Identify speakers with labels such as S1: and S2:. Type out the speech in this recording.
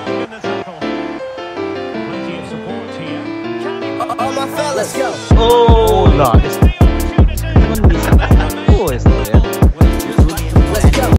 S1: strong in the tackle. Plenty of support here.
S2: All my fellas,
S3: Let's go.
S4: Oh, nice.